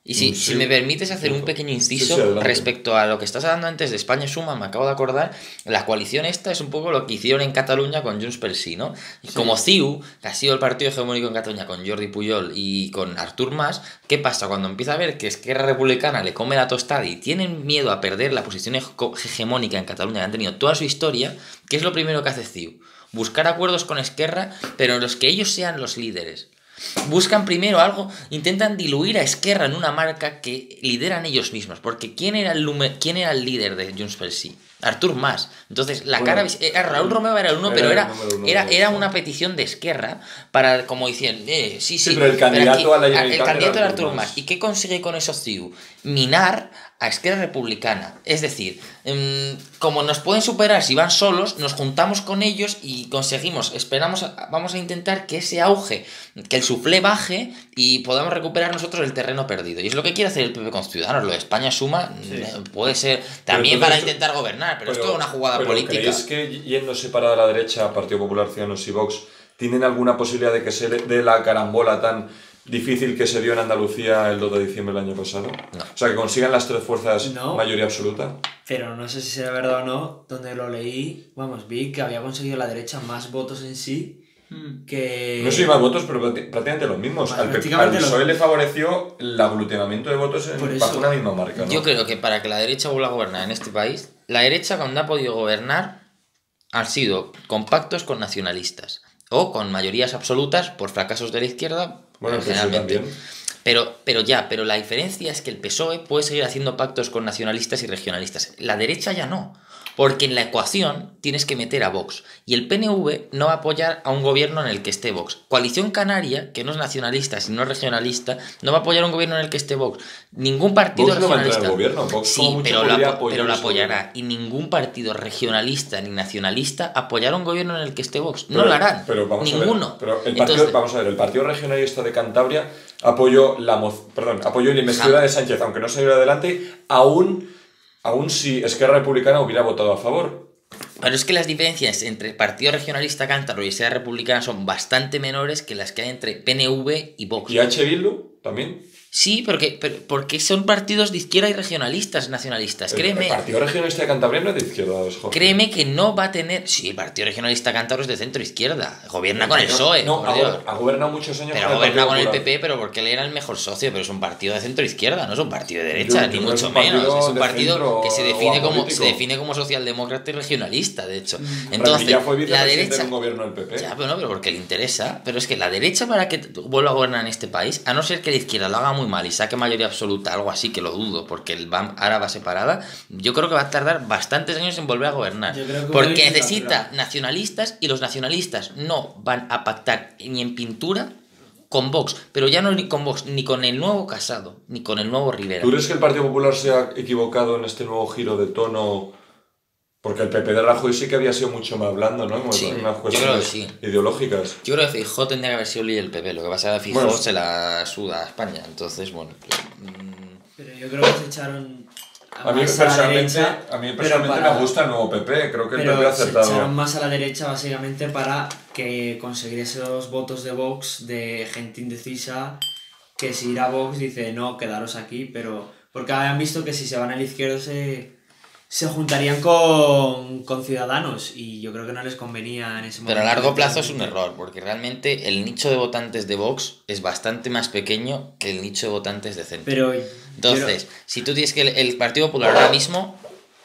Y si, Sí, si me permites hacer un pequeño inciso sí, sí, respecto a lo que estás hablando antes de España Suma, me acabo de acordar, la coalición esta es un poco lo que hicieron en Cataluña con Junts pel Sí, ¿no? Sí. Como C I U, que ha sido el partido hegemónico en Cataluña con Jordi Pujol y con Artur Mas, ¿qué pasa? Cuando empieza a ver que Esquerra Republicana le come la tostada y tienen miedo a perder la posición hegemónica en Cataluña que han tenido toda su historia, ¿qué es lo primero que hace C I U? Buscar acuerdos con Esquerra, pero en los que ellos sean los líderes. Buscan primero algo, intentan diluir a Esquerra en una marca que lideran ellos mismos, porque ¿quién era el, quién era el líder de Junts pel Sí? Artur Mas. Entonces la bueno, cara era Raúl Romeva era el uno, pero era, uno, era, era una petición de Esquerra para, como dicen, eh, sí, sí, sí, pero el candidato pero aquí, a la el candidato era Artur Mas. ¿Y qué consigue con eso C I U? Minar a Esquerra Republicana. Es decir, mmm, como nos pueden superar si van solos, nos juntamos con ellos y conseguimos, esperamos, vamos a intentar que ese auge, que el suflé baje y podamos recuperar nosotros el terreno perdido. Y es lo que quiere hacer el P P con Ciudadanos. Lo de España Suma sí. puede ser también para esto, intentar gobernar, pero, pero esto es una jugada pero política. ¿Creéis que yéndose para la derecha, Partido Popular, Ciudadanos y Vox, tienen alguna posibilidad de que se dé la carambola tan difícil que se dio en Andalucía el dos de diciembre del año pasado? No. O sea, que consigan las tres fuerzas no, mayoría absoluta. Pero no sé si será verdad o no, donde lo leí, vamos, vi que había conseguido la derecha más votos en sí que... No sé si más votos, pero prácticamente los mismos. Al, al P S O E lo... le favoreció el aglutinamiento de votos en, bajo una misma marca, ¿no? Yo creo que para que la derecha vuelva a gobernar en este país, la derecha cuando ha podido gobernar han sido con pactos con nacionalistas o con mayorías absolutas por fracasos de la izquierda, bueno, generalmente. Pero, pero ya, pero la diferencia es que el P S O E puede seguir haciendo pactos con nacionalistas y regionalistas. La derecha ya no. Porque en la ecuación tienes que meter a Vox. Y el P N V no va a apoyar a un gobierno en el que esté Vox. Coalición Canaria, que no es nacionalista, sino regionalista, no va a apoyar a un gobierno en el que esté Vox. Ningún partido Vox regionalista. No va a entrar al gobierno. Vox sí, pero la, pero la apoyará. Y ningún partido regionalista ni nacionalista apoyará a un gobierno en el que esté Vox. No pero, lo harán. Pero vamos Ninguno. A ver, pero el partido, Entonces, vamos a ver, el Partido Regionalista de Cantabria apoyó la moz, perdón, apoyó la investidura de Sánchez, aunque no salió adelante, aún, aún si Esquerra Republicana hubiera votado a favor. Pero es que las diferencias entre el Partido Regionalista Cántabro y Esquerra Republicana son bastante menores que las que hay entre P N V y Vox. ¿Y H. Bildu también? Sí, porque, pero, porque son partidos de izquierda y regionalistas, nacionalistas, el, créeme. El Partido Regionalista de Cantabria no es de izquierda, Jorge. Créeme que no va a tener... Sí, el Partido Regionalista Cántabro es de centro-izquierda. Gobierna no, con el P S O E. No, ha, ha gobernado muchos años pero con ha gobernado con el Popular. P P, pero porque él era el mejor socio, pero es un partido de centro-izquierda, no es un partido de derecha, yo, ni yo mucho menos. Es un partido que se define como, se define como socialdemócrata y regionalista, de hecho. Entonces, ya fue la derecha... de un gobierno del P P. Ya, pero no, pero porque le interesa. Pero es que la derecha, para que vuelva a gobernar en este país, a no ser que la izquierda lo haga muy mal y saque mayoría absoluta, algo así, que lo dudo, porque el B A M ahora va separada, yo creo que va a tardar bastantes años en volver a gobernar. Porque necesita nacionalistas y los nacionalistas no van a pactar ni en pintura con Vox, pero ya no ni con Vox, ni con el nuevo Casado, ni con el nuevo Rivera. ¿Tú crees que el Partido Popular se ha equivocado en este nuevo giro de tono? Porque el P P de Rajoy sí que había sido mucho más blando, ¿no? Sí, en unas cuestiones sí. ideológicas. Yo creo que Feijóo tendría que haber sido el líder del P P. Lo que pasa es que Feijóo bueno, se la suda a España. Entonces, bueno... Pues, mmm... Pero yo creo que se echaron... A, a mí personalmente, derecha, a mí personalmente para, me gusta el nuevo P P. Creo que el pero P P ha acertado. Se echaron más a la derecha básicamente para que conseguir esos votos de Vox de gente indecisa que si ir a Vox dice no, quedaros aquí, pero... Porque habían visto que si se van a la izquierda se... se juntarían con, con Ciudadanos y yo creo que no les convenía en ese momento. Pero a largo plazo es un error, porque realmente el nicho de votantes de Vox es bastante más pequeño que el nicho de votantes de Centro. Pero, Entonces, pero... si tú tienes que el, el Partido Popular ahora mismo,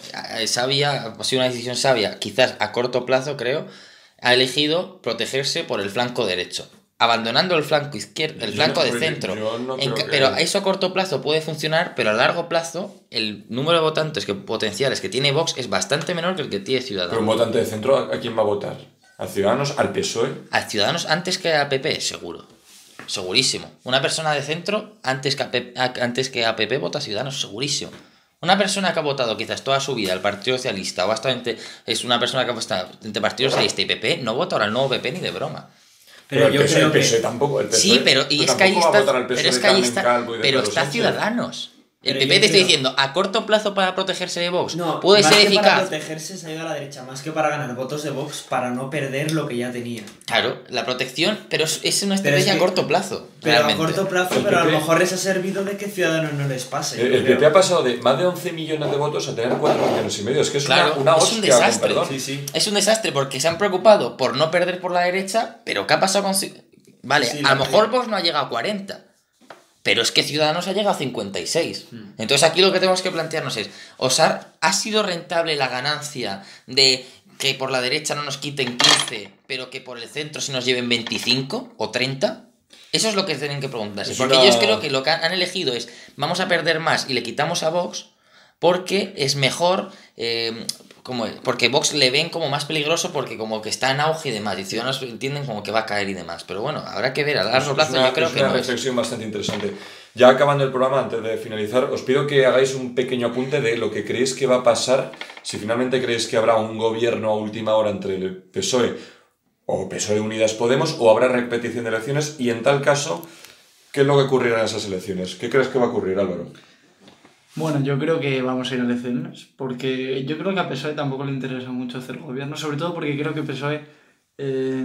sabia, ha sido una decisión sabia, quizás a corto plazo creo, ha elegido protegerse por el flanco derecho. Abandonando el flanco izquierdo, el flanco no, de centro. No en, que... Pero eso a corto plazo puede funcionar, pero a largo plazo el número de votantes que, potenciales que tiene Vox es bastante menor que el que tiene Ciudadanos. Pero un votante de centro, ¿a quién va a votar? ¿A Ciudadanos? ¿Al P S O E? A Ciudadanos antes que a P P, seguro. Segurísimo. Una persona de centro antes que a P P, antes que a P P vota a Ciudadanos, segurísimo. Una persona que ha votado quizás toda su vida al Partido Socialista o bastante es una persona que ha votado entre Partido Socialista y P P, no vota ahora al nuevo P P ni de broma. Pero, pero yo el creo que... el P S O E tampoco. El P S O E sí, pero y es que ahí está. Pero es que ahí está. Pero está Ciudadanos. El Pero P P yo te está creo- diciendo, a corto plazo para protegerse de Vox, No, puede más ser que para eficaz. protegerse se ha ido a la derecha, más que para ganar votos de Vox, para no perder lo que ya tenía. Claro, la protección, pero es, es una Pero es estrategia que- a corto plazo. Pero realmente. a corto plazo, El pero a lo P P mejor les ha servido de que Ciudadanos no les pase. yo El, el creo. P P ha pasado de más de once millones de votos a tener cuatro millones y medio. Es que es Claro, una, una es hostia, un con desastre. perdón. Sí, sí. Es un desastre porque se han preocupado por no perder por la derecha, pero ¿qué ha pasado con... Ci- Vale, Sí, a la lo mejor mayoría. Vox no ha llegado a cuarenta, pero es que Ciudadanos ha llegado a cincuenta y seis. Hmm. Entonces aquí lo que tenemos que plantearnos es, ¿os ha, ha sido rentable la ganancia de que por la derecha no nos quiten quince, pero que por el centro se nos lleven veinticinco o treinta? Eso es lo que tienen que preguntarse. Es Porque una- ellos creo que lo que han han elegido es, vamos a perder más y le quitamos a Vox porque es mejor... eh, como, porque Vox le ven como más peligroso porque como que está en auge y demás, y Ciudadanos entienden como que va a caer y demás. Pero bueno, habrá que ver, a largo Es plazo una, yo creo es que una no es. reflexión bastante interesante. Ya acabando el programa, antes de finalizar, os pido que hagáis un pequeño apunte de lo que creéis que va a pasar si finalmente creéis que habrá un gobierno a última hora entre el P S O E o P S O E Unidas Podemos, o habrá repetición de elecciones, y en tal caso, ¿qué es lo que ocurrirá en esas elecciones? ¿Qué crees que va a ocurrir, Álvaro? Bueno, yo creo que vamos a ir a elecciones, porque yo creo que a P S O E tampoco le interesa mucho hacer gobierno, sobre todo porque creo que P S O E eh,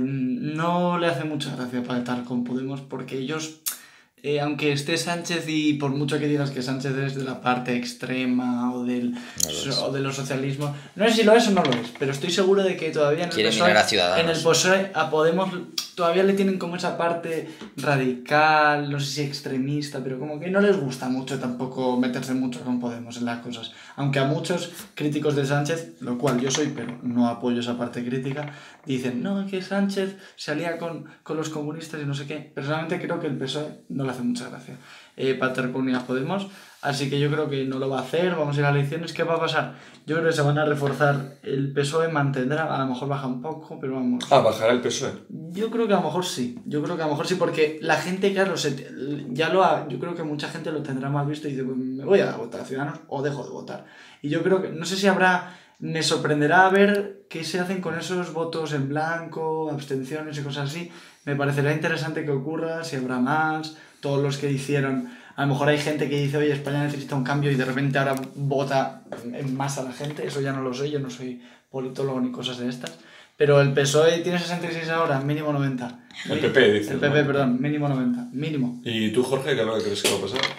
no le hace mucha gracia pactar con Podemos, porque ellos, eh, aunque esté Sánchez y por mucho que digas que Sánchez es de la parte extrema o del, No lo es. o de los socialismos, no sé si lo es o no lo es, pero estoy seguro de que todavía en el Quiere P S O E, mirar a Ciudadanos. en el P S O E a Podemos todavía le tienen como esa parte radical, no sé si extremista, pero como que no les gusta mucho tampoco meterse mucho con Podemos en las cosas. Aunque a muchos críticos de Sánchez, lo cual yo soy, pero no apoyo esa parte crítica, dicen, no, que Sánchez se alía con, con los comunistas y no sé qué. Personalmente creo que el P S O E no le hace mucha gracia eh, pactar con Unidas Podemos, así que yo creo que no lo va a hacer, vamos a ir a elecciones. ¿Qué va a pasar? Yo creo que se van a reforzar, el P S O E mantendrá, a lo mejor baja un poco, pero vamos... Ah, bajará el P S O E. Yo creo que a lo mejor sí, yo creo que a lo mejor sí, porque la gente, claro, se, ya lo ha, yo creo que mucha gente lo tendrá mal visto y dice, pues me voy a votar a Ciudadanos o dejo de votar. Y yo creo que, no sé si habrá, me sorprenderá ver qué se hacen con esos votos en blanco, abstenciones y cosas así. Me parecerá interesante que ocurra, si habrá más, todos los que hicieron... A lo mejor hay gente que dice, oye, España necesita un cambio y de repente ahora vota en masa la gente. Eso ya no lo sé, yo no soy politólogo ni cosas de estas. Pero el P S O E tiene sesenta y seis ahora, mínimo noventa. El P P, dice. El P P, perdón, mínimo noventa, mínimo. ¿Y tú, Jorge, qué es lo que crees que va a pasar?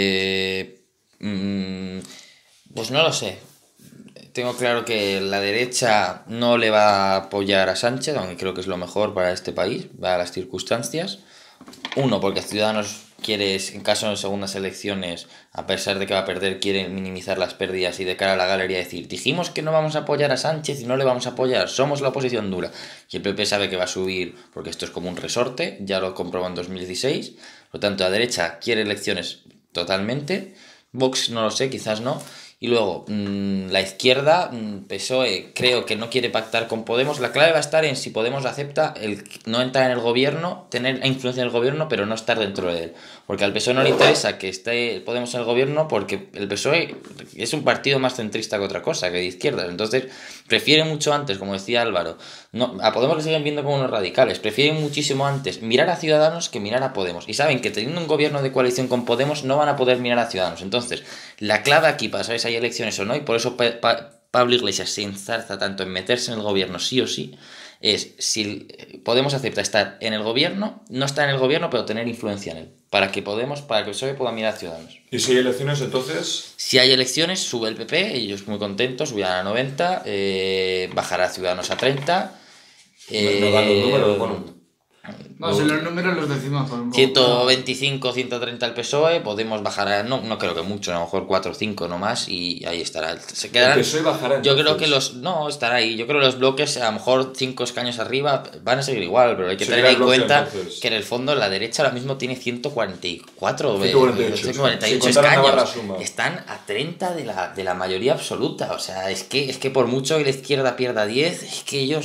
Eh, mm, pues no lo sé. Tengo claro que la derecha no le va a apoyar a Sánchez, aunque creo que es lo mejor para este país, para las circunstancias. Uno, porque Ciudadanos quiere, en caso de segundas elecciones, a pesar de que va a perder, quiere minimizar las pérdidas y de cara a la galería decir, dijimos que no vamos a apoyar a Sánchez y no le vamos a apoyar, somos la oposición dura. Y el P P sabe que va a subir, porque esto es como un resorte, ya lo comprobó en dos mil dieciséis. Por lo tanto, la derecha quiere elecciones totalmente. Vox no lo sé, quizás no. Y luego, mmm, la izquierda, mmm, P S O E, creo que no quiere pactar con Podemos. La clave va a estar en si Podemos acepta el no entrar en el gobierno, tener influencia en el gobierno, pero no estar dentro de él. Porque al P S O E no le interesa que esté Podemos en el gobierno, porque el P S O E es un partido más centrista que otra cosa, que de izquierdas. Entonces, prefiere mucho antes, como decía Álvaro, no, a Podemos le siguen viendo como unos radicales, prefieren muchísimo antes mirar a Ciudadanos que mirar a Podemos. Y saben que teniendo un gobierno de coalición con Podemos no van a poder mirar a Ciudadanos. Entonces, la clave aquí para saber si hay elecciones o no, y por eso pa pa Pablo Iglesias se enzarza tanto en meterse en el gobierno sí o sí, es si Podemos acepta estar en el gobierno, no estar en el gobierno, pero tener influencia en él, para que Podemos, para que el P S O E pueda mirar a Ciudadanos. ¿Y si hay elecciones, entonces? Si hay elecciones, sube el P P, ellos muy contentos, subirán a noventa, eh, bajará Ciudadanos a treinta. Eh, No dan los números, bueno. No, si los números los decimos por un poco. ciento veinticinco, ciento treinta el P S O E, Podemos bajar a, no, no creo que mucho, a lo mejor cuatro o cinco no más, y ahí estará. Se quedarán, El P S O E bajará, yo creo entonces. que los, no, estará ahí, yo creo que los bloques a lo mejor cinco escaños arriba van a seguir igual, pero hay que Seguirá tener el en bloque, cuenta entonces. que en el fondo la derecha ahora mismo tiene ciento cuarenta y cuatro, ciento cuarenta y ocho, ciento cuarenta y ocho sin contar a Navarra escaños, suma. están a treinta de la, de la mayoría absoluta, o sea, es que, es que por mucho que la izquierda pierda diez, es que ellos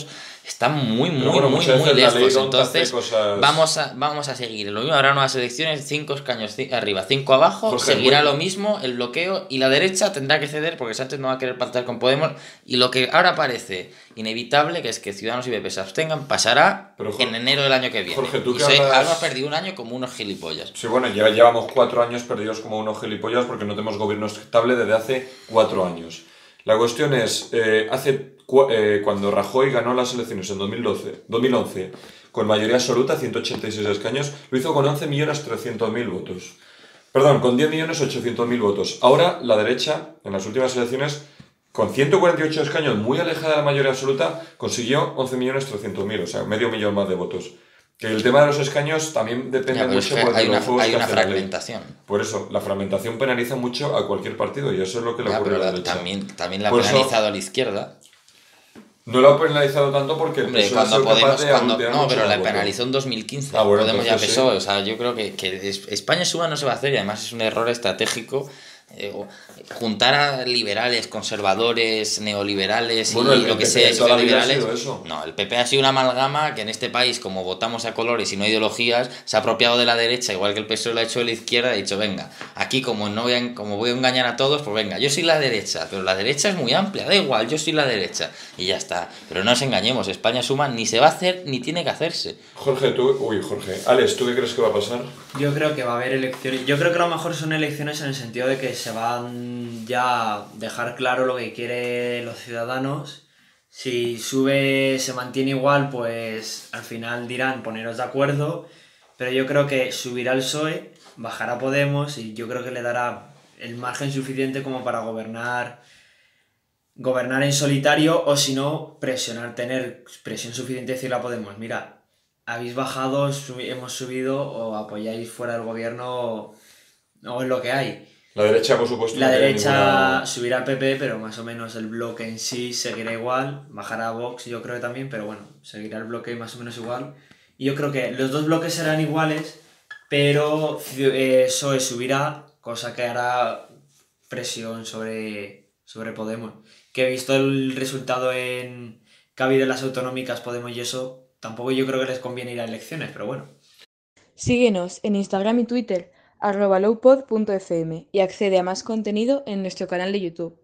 está muy, muy, bueno, muy, muchas muy veces la ley lejos. tonta hace Entonces, cosas- vamos a, vamos a seguir. Lo mismo, habrá nuevas elecciones, cinco escaños ci- arriba, cinco abajo, Jorge, seguirá muy- lo mismo, el bloqueo, y la derecha tendrá que ceder porque Sánchez no va a querer pactar con Podemos. Y lo que ahora parece inevitable, que es que Ciudadanos y P P se abstengan, pasará Pero, Jorge, en enero del año que viene. Jorge, tú y que soy, hablas- hemos perdido un año como unos gilipollas. Sí, bueno, ya llevamos cuatro años perdidos como unos gilipollas porque no tenemos gobierno estable desde hace cuatro años. La cuestión es, eh, hace cu- eh, cuando Rajoy ganó las elecciones en dos mil doce, dos mil once con mayoría absoluta, ciento ochenta y seis escaños, lo hizo con once millones trescientos mil votos. Perdón, con diez millones ochocientos mil votos. Ahora la derecha, en las últimas elecciones, con ciento cuarenta y ocho escaños, muy alejada de la mayoría absoluta, consiguió once millones trescientos mil, o sea, medio millón más de votos. Que el tema de los escaños también depende Ya, pero es mucho que porque hay una, los juegos hay que una hace la ley. fragmentación. Por eso, la fragmentación penaliza mucho a cualquier partido y eso es lo que le Ya, ocurre pero a la la- derecha. también, también la ha Por eso- penalizado a la izquierda. No lo ha penalizado tanto porque el Hombre, P S O ha cuando sido capaz Podemos, de cuando, aglutinar no, mucho pero más la votos. penalizó en dos mil quince. Ah, bueno, Podemos ya entonces P S O E, sí. o sea, yo creo que, que es- España suba no se va a hacer y además es un error estratégico. eh, o- juntar a liberales, conservadores, neoliberales Bueno, y el lo que P P sea, toda la vida ha liberales. sido eso. No, el P P ha sido una amalgama que en este país, como votamos a colores y no a ideologías, se ha apropiado de la derecha, igual que el P S O E lo ha hecho de la izquierda, ha dicho, venga, aquí como no voy a, como voy a engañar a todos, pues venga, yo soy la derecha, pero la derecha es muy amplia, da igual, yo soy la derecha. Y ya está. Pero no nos engañemos, España suma ni se va a hacer ni tiene que hacerse. Jorge, tú... Uy, Jorge. Alex, ¿tú qué crees que va a pasar? Yo creo que va a haber elecciones. Yo creo que a lo mejor son elecciones en el sentido de que se van ya a dejar claro lo que quieren los ciudadanos. Si sube, se mantiene igual, pues al final dirán poneros de acuerdo. Pero yo creo que subirá el P S O E, bajará Podemos y yo creo que le dará el margen suficiente como para gobernar gobernar en solitario o si no, presionar, tener presión suficiente y decirle a Podemos, mira, habéis bajado, subi- hemos subido o apoyáis fuera del gobierno o, o es lo que hay. La derecha, por supuesto, La no tiene derecha ninguna- subirá al P P, pero más o menos el bloque en sí seguirá igual, bajará Vox yo creo que también, pero bueno, seguirá el bloque más o menos igual. Y yo creo que los dos bloques serán iguales, pero eh, P S O E subirá, cosa que hará presión sobre, sobre Podemos. Que he visto el resultado en que ha habido en las autonómicas Podemos y eso, tampoco yo creo que les conviene ir a elecciones, pero bueno. Síguenos en Instagram y Twitter, arroba lowpod punto f m y accede a más contenido en nuestro canal de YouTube.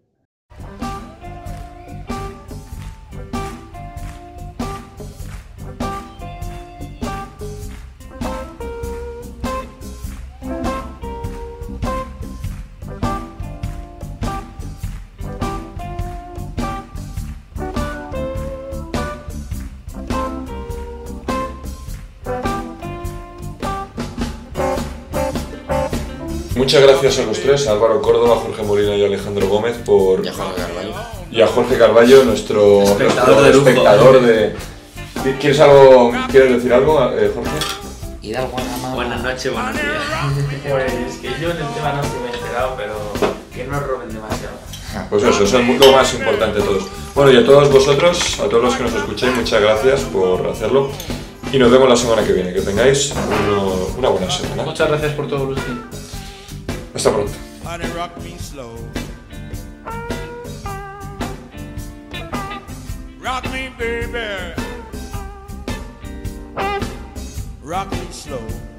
Muchas gracias a los tres, a Álvaro Córdoba, a Jorge Molina y a Alejandro Gómez por... Y a Jorge Carvalho. Y a Jorge Carballo, nuestro Espectador nuestro de lujo. espectador de... ¿Quieres algo, quieres decir algo, eh, Jorge? Ir al Guanamá. Buenas noches, buenos días. Pues que yo en el tema no estoy muy enterado, pero que no roben demasiado. Pues eso, eso es lo más importante de todos. Bueno, y a todos vosotros, a todos los que nos escucháis, muchas gracias por hacerlo. Y nos vemos la semana que viene. Que tengáis uno- una buena semana. Muchas gracias por todo, Lucy. Hasta pronto. Honey, rock me slow. Rock me, baby. Rock me slow.